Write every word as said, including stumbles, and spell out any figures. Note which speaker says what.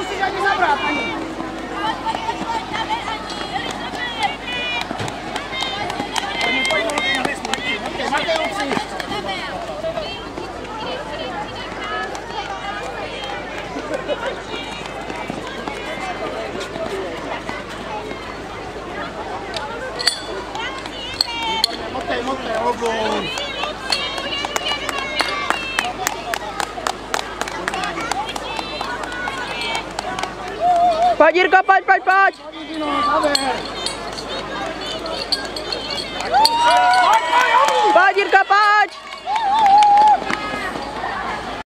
Speaker 1: nemusíš ani zabrat, ani. Motej, motej, obou.
Speaker 2: Pojď, Jirko, pojď, pojď, pojď!
Speaker 1: Pojď, Dino, zaber.